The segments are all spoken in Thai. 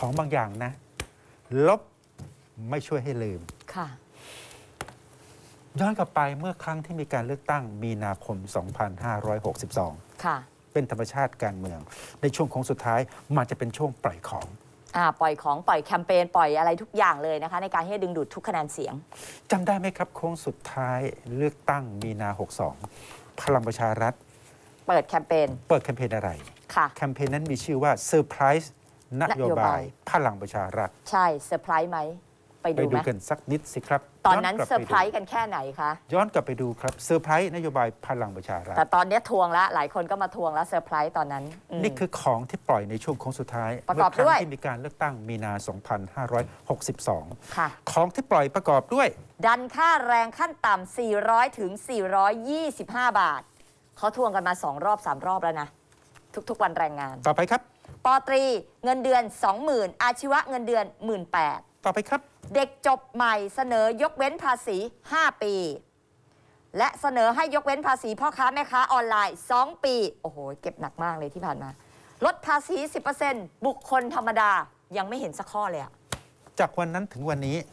ของบางอย่างนะลบไม่ช่วยให้ลืมค่ะย้อนกลับไปเมื่อครั้งที่มีการเลือกตั้งมีนาคม 2562 ค่ะเป็นธรรมชาติการเมืองในช่วงของสุดท้ายมันจะเป็นช่วงปล่อยของปล่อยของปล่อยแคมเปญปล่อยอะไรทุกอย่างเลยนะคะในการให้ดึงดูดทุกคะแนนเสียงจำได้ไหมครับโค้งสุดท้ายเลือกตั้งมีนา 62 พลังประชารัฐเปิดแคมเปญอะไรค่ะแคมเปญนั้นมีชื่อว่าเซอร์ไพรส์นโยบายพลังประชารัฐใช่เซอร์ไพรส์ไหมไปดูกันสักนิดสิครับตอนนั้นเซอร์ไพรส์กันแค่ไหนคะย้อนกลับไปดูครับเซอร์ไพรส์นโยบายพลังประชารัฐแต่ตอนนี้ทวงแล้วหลายคนก็มาทวงแล้วเซอร์ไพรส์ตอนนั้นนี่คือของที่ปล่อยในช่วงของสุดท้ายประกอบด้วยที่มีการเลือกตั้งมีนา 2562 ค่ะของที่ปล่อยประกอบด้วยดันค่าแรงขั้นต่ำ400 ถึง 425 บาทเขาทวงกันมา2 รอบ 3 รอบแล้วนะทุกวันแรงงานต่อไปครับป.ตรีเงินเดือน 20,000 อาชีวะเงินเดือน 18,000 ต่อไปครับเด็กจบใหม่เสนอยกเว้นภาษี5 ปีและเสนอให้ยกเว้นภาษีพ่อค้าแม่ค้าออนไลน์2 ปีโอ้โหเก็บหนักมากเลยที่ผ่านมาลดภาษี 10% บุคคลธรรมดายังไม่เห็นสักข้อเลยอะจากวันนั้นถึงวันนี้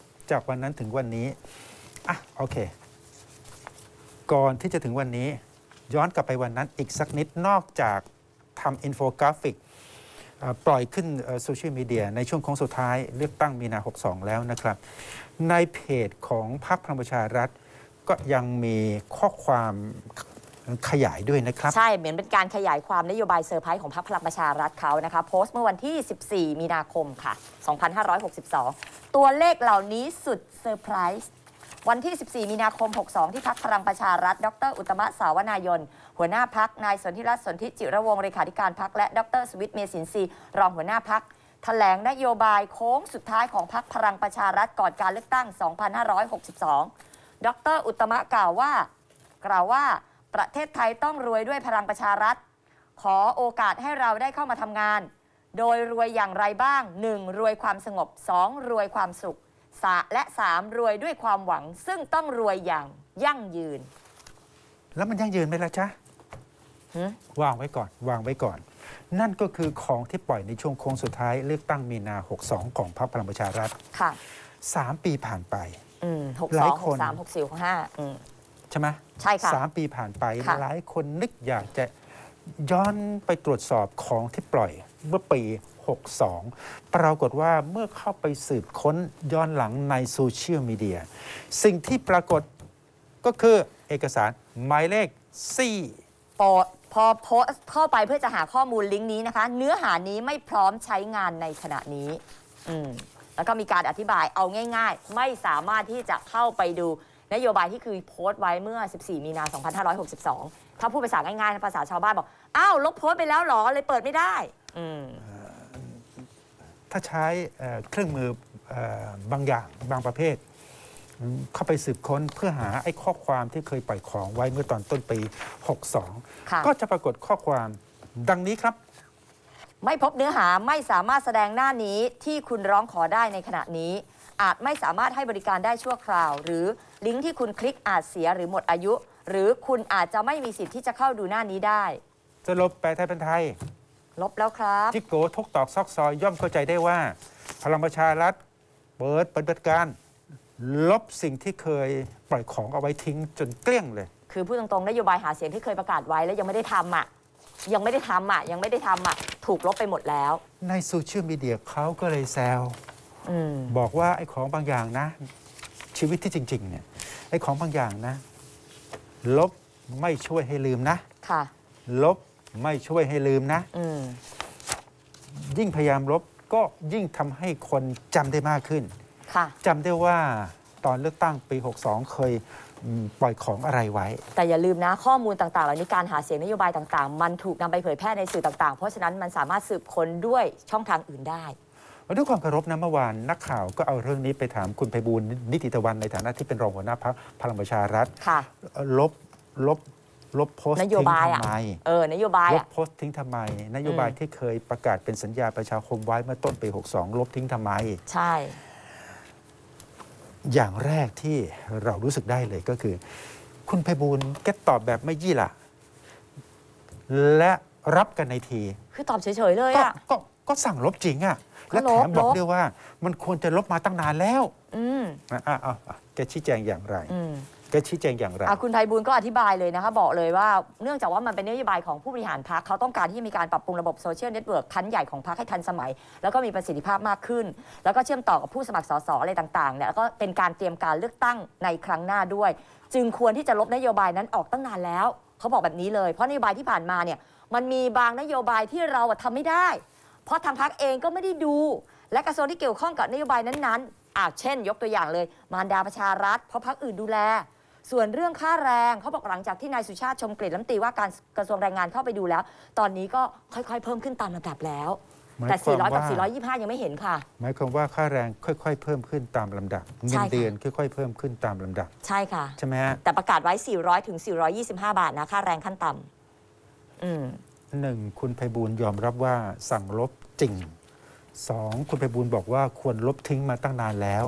โอเคก่อนที่จะถึงวันนี้ย้อนกลับไปวันนั้นอีกสักนิดนอกจากทำอินโฟกราฟิกปล่อยขึ้นโซเชียลมีเดียในช่วงของสุดท้ายเลือกตั้งมีนา 62 แล้วนะครับในเพจของพรรคพลังประชารัฐก็ยังมีข้อความขยายด้วยนะครับใช่เหมือนเป็นการขยายความนโยบายเซอร์ไพรส์ของพรรคพลังประชารัฐเขานะคะโพสต์เมื่อวันที่ 14 มีนาคมค่ะ 2562 ตัวเลขเหล่านี้สุดเซอร์ไพรส์วันที่ 14 มีนาคม 62 ที่พรรคพลังประชารัฐดร.อุตตมะสาวนายนหัวหน้าพรรคนายสนธิรัตน์สนธิจิระวงศ์เลขาธิการพรรคและดร.สุวิทย์เมษินทรีย์รองหัวหน้าพรรคแถลงนโยบายโค้งสุดท้ายของพรรคพลังประชารัฐก่อนการเลือกตั้ง 2562 ดร.อุตตมะกล่าวว่าประเทศไทยต้องรวยด้วยพลังประชารัฐขอโอกาสให้เราได้เข้ามาทำงานโดยรวยอย่างไรบ้าง 1. รวยความสงบ 2. รวยความสุขและ 3. รวยด้วยความหวังซึ่งต้องรวยอย่างยั่งยืนแล้วมันยั่งยืนไหมล่ะจ๊ะวางไว้ก่อนนั่นก็คือของที่ปล่อยในช่วงโค้งสุดท้ายเลือกตั้งมีนา 62 ของพรรคพลังประชารัฐค่ะ 3 ปีผ่านไปหลายคน63 64 65 ใช่ไหมใช่ค่ะ 3 ปีผ่านไปหลายคนนึกอยากจะย้อนไปตรวจสอบของที่ปล่อยเมื่อปี 62 ปรากฏว่าเมื่อเข้าไปสืบค้นย้อนหลังในโซเชียลมีเดียสิ่งที่ปรากฏก็คือเอกสารหมายเลข4 พอโพสต์เข้าไปเพื่อจะหาข้อมูลลิงก์นี้นะคะเนื้อหานี้ไม่พร้อมใช้งานในขณะนี้แล้วก็มีการอธิบายเอาง่ายๆไม่สามารถที่จะเข้าไปดูนโยบายที่คือโพสต์ไว้เมื่อ 14 มีนา 2562 ถ้าพูดภาษาง่ายๆภาษาชาวบ้านบอกอ้าวลบโพสต์ไปแล้วหรอเลยเปิดไม่ได้ถ้าใช้เครื่องมือบางอย่างบางประเภทเข้าไปสืบค้นเพื่อหาไอ้ข้อความที่เคยปล่อยของไว้เมื่อตอนต้นปี 62 ก็จะปรากฏข้อความดังนี้ครับไม่พบเนื้อหาไม่สามารถแสดงหน้านี้ที่คุณร้องขอได้ในขณะนี้อาจไม่สามารถให้บริการได้ชั่วคราวหรือลิงก์ที่คุณคลิกอาจเสียหรือหมดอายุหรือคุณอาจจะไม่มีสิทธิ์ที่จะเข้าดูหน้านี้ได้จะลบแปลไทยเป็นไทยลบแล้วครับจิโกทกตอกซอกซอยย่อมเข้าใจได้ว่าพลังประชารัฐเปิดปฏิบัติการลบสิ่งที่เคยปล่อยของเอาไว้ทิ้งจนเกลี้ยงเลยคือพูดตรงๆนโยบายหาเสียงที่เคยประกาศไว้แล้วยังไม่ได้ทำถูกลบไปหมดแล้วในโซเชียลมีเดียเขาก็เลยแซวบอกว่าไอ้ของบางอย่างนะชีวิตที่จริงๆเนี่ยไอ้ของบางอย่างนะลบไม่ช่วยให้ลืมนะค่ะลบไม่ช่วยให้ลืมนะยิ่งพยายามลบก็ยิ่งทำให้คนจำได้มากขึ้นจำได้ว่าตอนเลือกตั้งปี 62 เคยปล่อยของอะไรไว้แต่อย่าลืมนะข้อมูลต่างๆเหล่านี้การหาเสียงนโยบายต่างๆมันถูกนำไปเผยแพร่ในสื่อต่างๆเพราะฉะนั้นมันสามารถสืบค้นด้วยช่องทางอื่นได้ด้วยความเคารพนะเมื่อวานนักข่าวก็เอาเรื่องนี้ไปถามคุณไพบูลย์นิติตะวันในฐานะที่เป็นรองหัวหน้าพรรคพลังประชารัฐลบโพสต์ทิ้งทำไมนโยบายลบโพสต์ทิ้งทำไมนโยบายที่เคยประกาศเป็นสัญญาประชาคมไว้เมื่อต้นปี 62 ลบทิ้งทำไมใช่อย่างแรกที่เรารู้สึกได้เลยก็คือคุณไพบูลย์แกตอบแบบไม่ยี่หล่ะและรับกันในทีคือตอบเฉยๆเลยก็สั่งลบจริงอ่ะและแถมบอกด้วยว่ามันควรจะลบมาตั้งนานแล้วแกชี้แจงอย่างไรแกชี้แจงอย่างไรคุณไพบูลย์ก็อธิบายเลยนะคะบอกเลยว่าเนื่องจากว่ามันเป็นนโยบายของผู้บริหารพรรคเขาต้องการที่จะมีการปรับปรุงระบบโซเชียลเน็ตเวิร์กคันใหญ่ของพรรคให้ทันสมัยแล้วก็มีประสิทธิภาพมากขึ้นแล้วก็เชื่อมต่อกับผู้สมัครสสอะไรต่างๆเนี่ยแล้วก็เป็นการเตรียมการเลือกตั้งในครั้งหน้าด้วยจึงควรที่จะลบนโยบายนั้นออกตั้งนานแล้วเขาบอกแบบนี้เลยเพราะนโยบายที่ผ่านมาเนี่ยมันมีบางนโยบายที่เราทำไม่ได้เพราะทางพรรคเองก็ไม่ได้ดูและกระทรวงที่เกี่ยวข้องกับนโยบายนั้นๆเช่นยกตัวอย่างเลยมารดาประชารัฐเพราะพรรคอื่นดูแลส่วนเรื่องค่าแรงเขาบอกหลังจากที่นายสุชาติชมกลิ่นรัฐมนตรีว่าการกระทรวงแรงงานเข้าไปดูแล้วตอนนี้ก็ค่อยๆเพิ่มขึ้นตามลำดับแล้วแต่400กับ425ยังไม่เห็นค่ะหมายความว่าค่าแรงค่อยๆเพิ่มขึ้นตามลำดับเงินเดือนค่อยๆเพิ่มขึ้นตามลำดับใช่ค่ะใช่ไหมฮะแต่ประกาศไว้400ถึง425 บาทนะค่าแรงขั้นต่ำ1คุณไพบูลย์ยอมรับว่าสั่งลบจริง2คุณไพบูลย์บอกว่าควรลบทิ้งมาตั้งนานแล้ว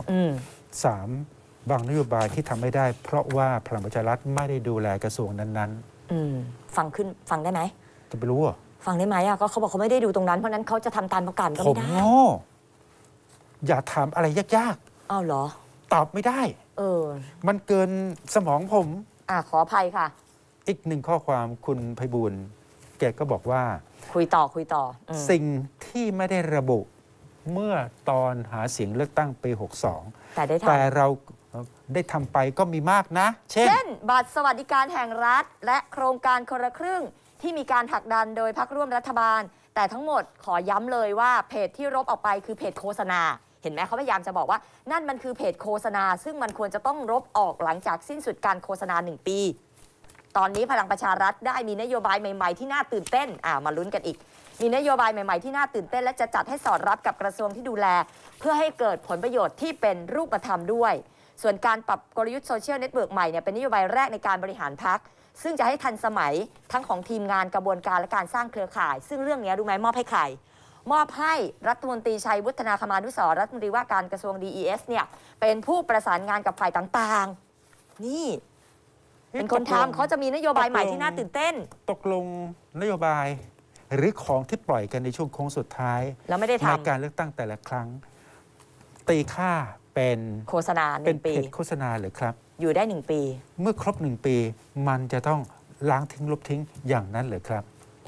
3บางนโยบายที่ทำไม่ได้เพราะว่าพลังประชารัฐไม่ได้ดูแลกระทรวงนั้นฟังได้ไหมจะไปรู้อ่ะฟังได้ไหมก็เขาบอกเขาไม่ได้ดูตรงนั้นเพราะนั้นเขาจะทำตามประกาศก็ไม่ได้ผมโง่อย่าถามอะไรยากๆอ้าวเหรอตอบไม่ได้มันเกินสมองผมขออภัยค่ะอีกหนึ่งข้อความคุณไพบูลย์แกก็บอกว่าคุยต่อสิ่งที่ไม่ได้ระบุเมื่อตอนหาเสียงเลือกตั้งปี62แต่เราได้ทำไปก็มีมากนะเช่นบัตรสวัสดิการแห่งรัฐและโครงการคนละครึ่งที่มีการผลักดันโดยพรรคร่วมรัฐบาลแต่ทั้งหมดขอย้ำเลยว่าเพจที่ลบออกไปคือเพจโฆษณาเห็นไหมเขาพยายามจะบอกว่านั่นมันคือเพจโฆษณาซึ่งมันควรจะต้องลบออกหลังจากสิ้นสุดการโฆษณา1 ปีตอนนี้พลังประชารัฐได้มีนโยบายใหม่ๆที่น่าตื่นเต้นมาลุ้นกันอีกมีนโยบายใหม่ๆที่น่าตื่นเต้นและจะจัดให้สอดรับกับกระทรวงที่ดูแลเพื่อให้เกิดผลประโยชน์ที่เป็นรูปธรรมด้วยส่วนการปรับกลยุทธ์โซเชียลเน็ตเวิร์กใหม่เนี่ยเป็นนโยบายแรกในการบริหารพรรคซึ่งจะให้ทันสมัยทั้งของทีมงานกระบวนการและการสร้างเครือข่ายซึ่งเรื่องนี้รู้ไหมมอบให้ใครมอบให้รัฐมนตรีชัยวุฒนาคมานุสรณ์รัฐมนตรีว่าการกระทรวง DES เนี่ยเป็นผู้ประสานงานกับฝ่ายต่างๆนี่เป็นคนทำเขาจะมีนโยบายใหม่ที่น่าตื่นเต้นตกลงนโยบายหรือของที่ปล่อยกันในช่วงโค้งสุดท้ายแล้วไม่ได้ทำในการเลือกตั้งแต่ละครั้งตีค่าเป็นโฆษณา1 ปีเป็นเพจโฆษณาหรือครับอยู่ได้1 ปีเมื่อครบ1 ปีมันจะต้องล้างทิ้งลบทิ้งอย่างนั้นเหรอครับ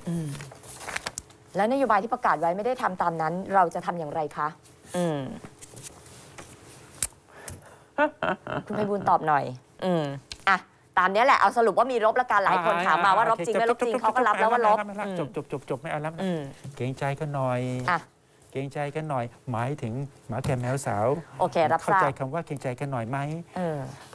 แล้วนโยบายที่ประกาศไว้ไม่ได้ทำตามนั้นเราจะทำอย่างไรคะคุณไพบูลย์ตอบหน่อยตามนี้แหละเอาสรุปว่ามีลบละกันหลายคนถามมาว่ารบจริงไม่ลบจริงเขาก็รับแล้วว่าลบจบไม่เอาแล้วเกรงใจกันหน่อยเกรงใจกันหน่อยหมายถึงหมาแก่แมวสาวโอเครับทราบเข้าใจคำว่าเกรงใจกันหน่อยไหม